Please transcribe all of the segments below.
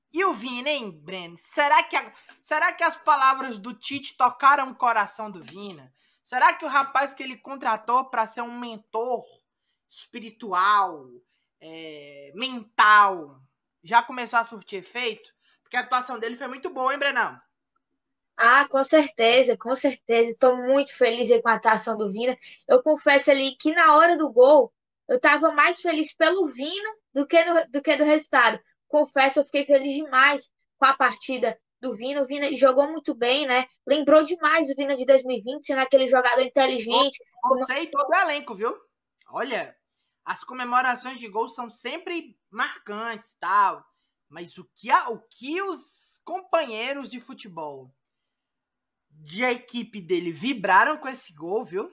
E o Vina, hein, Breno? Será que as palavras do Tite tocaram o coração do Vina? Será que o rapaz que ele contratou para ser um mentor espiritual, mental, já começou a surtir efeito? Porque a atuação dele foi muito boa, hein, Brenão? Ah, com certeza, com certeza. Estou muito feliz aí com a atuação do Vina. Eu confesso ali que na hora do gol, eu estava mais feliz pelo Vina do que do resultado. Confesso, eu fiquei feliz demais com a partida do Vina. O Vina ele jogou muito bem, né? Lembrou demais o Vina de 2020, sendo aquele jogador inteligente. Você e todo o elenco, viu? Olha, as comemorações de gol são sempre marcantes, tal. Mas o que os companheiros de futebol de a equipe dele vibraram com esse gol, viu?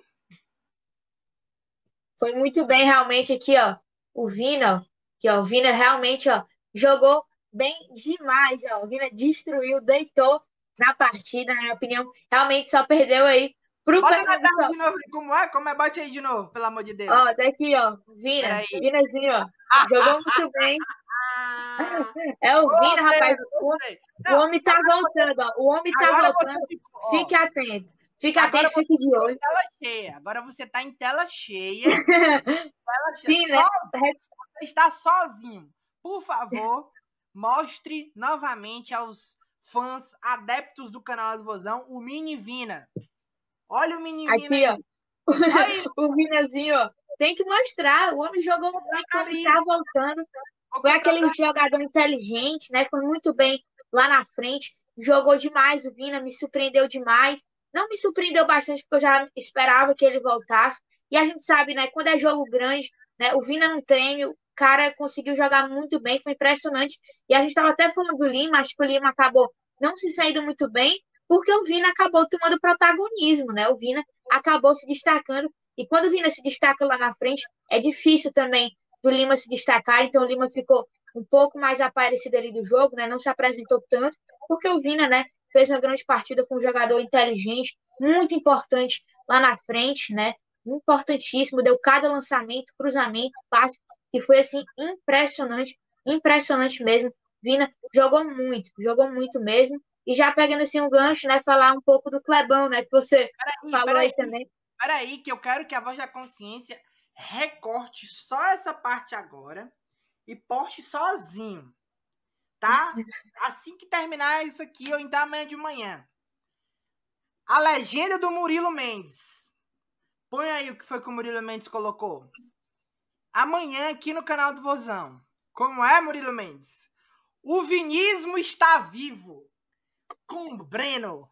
Foi muito bem realmente aqui, ó. O Vina, que ó, o Vina realmente, ó, jogou bem demais, ó. O Vina destruiu, deitou na partida, na minha opinião. Realmente só perdeu aí pro Bota na Fernando tela Só. de novo. Como é? Como é? Bote aí de novo, pelo amor de Deus. Ó, daqui, ó. Vina, Peraí. Vinazinho, ó. Jogou muito bem. Ah, É o Vina, rapaz. gostei, O, gostei. o Não, homem tá voltando, ó. O homem tá agora você voltando. ficou, Fique ó. atento. Fique Agora atento, você fique de ficou em olho. tela cheia. Agora você tá em tela cheia. Tela cheia. Sim, né? Só você está sozinho. Por favor, mostre novamente aos fãs adeptos do canal do Vozão o Mini Vina. Olha o Mini Vina Aqui, ó. aí. Olha aí, O Vinazinho, ó. Tem que mostrar. O homem jogou muito, o homem tá ali. voltando. Vou Foi contratar. aquele jogador inteligente, né? Foi muito bem lá na frente. Jogou demais o Vina, me surpreendeu demais. Não me surpreendeu bastante, porque eu já esperava que ele voltasse. E a gente sabe, né? Quando é jogo grande, né? O Vina não treme, o cara conseguiu jogar muito bem, foi impressionante. E a gente estava até falando do Lima, acho que o Lima acabou não se saindo muito bem, porque o Vina acabou tomando protagonismo, né? O Vina acabou se destacando. E quando o Vina se destaca lá na frente, é difícil também do Lima se destacar, então o Lima ficou um pouco mais aparecido ali do jogo, né? Não se apresentou tanto, porque o Vina, né, fez uma grande partida com um jogador inteligente, muito importante lá na frente, né? Importantíssimo, deu cada lançamento, cruzamento, passe, que foi assim impressionante, impressionante mesmo. Vina jogou muito mesmo. E já pegando assim um gancho, né, falar um pouco do Clebão, né, que você Peraí, falou peraí. aí também. Peraí, que eu quero que a voz da consciência recorte só essa parte agora e poste sozinho, tá? Assim que terminar isso aqui, ou então amanhã de manhã. A legenda do Murilo Mendes. Põe aí o que foi que o Murilo Mendes colocou. Amanhã aqui no canal do Vozão. Como é, Murilo Mendes? O vinismo está vivo. Com o Breno.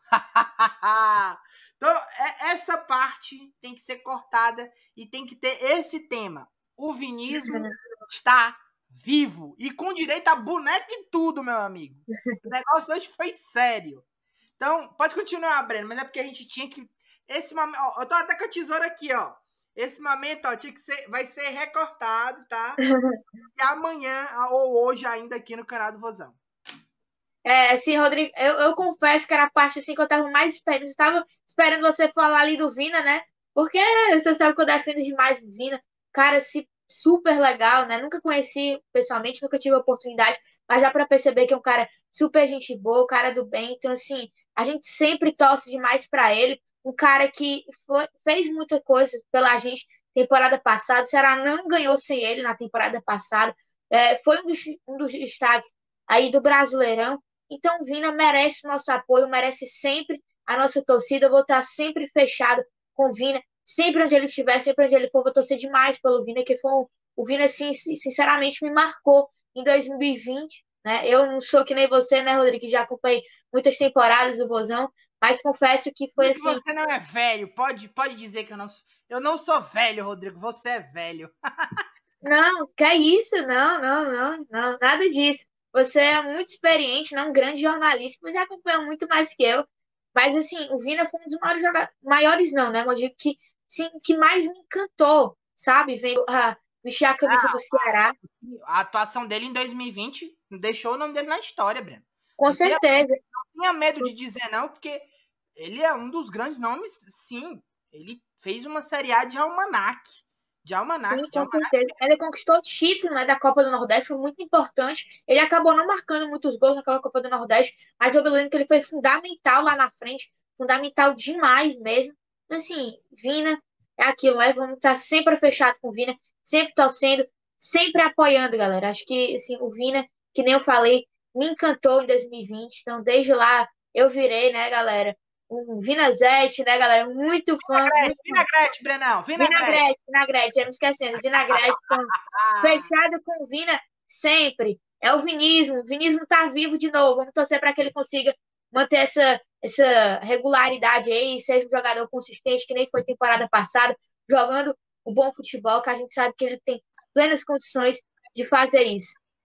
Então, essa parte tem que ser cortada e tem que ter esse tema. O vinismo está vivo e com direito a boneca e tudo, meu amigo. O negócio hoje foi sério. Então, pode continuar, Breno, mas é porque a gente tinha que. Esse momento. Ó, eu tô até com a tesoura aqui, ó. Esse momento, ó, tinha que ser, vai ser recortado, tá? E amanhã, ou hoje ainda aqui no canal do Vozão. É, assim, Rodrigo, eu confesso que era a parte assim que eu tava mais esperando. Eu tava esperando você falar ali do Vina, né? Porque você sabe que eu defendo demais o Vina. Cara, super legal, né? Nunca conheci pessoalmente, nunca tive a oportunidade, mas já para perceber que é um cara super gente boa, um cara do bem. Então, assim, a gente sempre torce demais para ele. Um cara que fez muita coisa pela gente temporada passada. O Ceará não ganhou sem ele na temporada passada. É, foi um dos estados aí do Brasileirão. Então, o Vina merece o nosso apoio, merece sempre a nossa torcida. Eu vou estar sempre fechado com o Vina, sempre onde ele estiver, sempre onde ele for, vou torcer demais pelo Vina, que foi o Vina, assim, sinceramente, me marcou em 2020. Né? Eu não sou que nem você, né, Rodrigo, que já acompanhei muitas temporadas do Vozão, mas confesso que foi Que assim. você não é velho. Pode dizer que eu não sou velho, Rodrigo. Você é velho. Não, que é isso? Não, não, não, não, nada disso. Você é muito experiente, não um grande jornalista, mas já acompanhou muito mais que eu. Mas assim, o Vina foi um dos maiores jogadores, maiores não, né? Mas eu digo que sim, que mais me encantou, sabe? Veio a vestir a camisa do Ceará, A atuação dele em 2020 deixou o nome dele na história, Breno. com Não tenha, certeza. não tenha medo de dizer não, porque ele é um dos grandes nomes, sim. Ele fez uma Série A de almanac. De almanac, Sim, de com almanac. certeza. Ele conquistou o título, né, da Copa do Nordeste, foi muito importante. Ele acabou não marcando muitos gols naquela Copa do Nordeste, mas eu me lembro que ele foi fundamental lá na frente, fundamental demais mesmo. Então, assim, Vina é aquilo, né? Vamos estar sempre fechados com o Vina, sempre torcendo, sempre apoiando, galera. Acho que, assim, o Vina, que nem eu falei, me encantou em 2020. Então, desde lá, eu virei, né, galera, um Vinazete, né, galera? Muito fã, Vinagrete, muito fã. vinagrete, Brenão, vinagrete. Vinagrete, já me esquecendo. Vinagrete, então, Ah, fechado com o Vina sempre. É o Vinismo. O Vinismo tá vivo de novo. Vamos torcer para que ele consiga manter essa regularidade aí, seja um jogador consistente, que nem foi temporada passada, jogando o bom futebol, que a gente sabe que ele tem plenas condições de fazer isso.